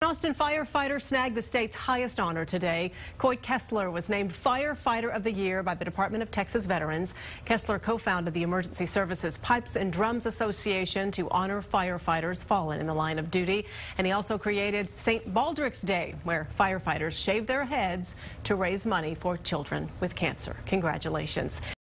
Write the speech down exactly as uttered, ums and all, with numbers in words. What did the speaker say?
Austin firefighter snagged the state's highest honor today. Coy Kessler was named Firefighter of the Year by the Department of Texas Veterans. Kessler co-founded the Emergency Services Pipes and Drums Association to honor firefighters fallen in the line of duty. And he also created Saint Baldrick's Day, where firefighters shave their heads to raise money for children with cancer. Congratulations.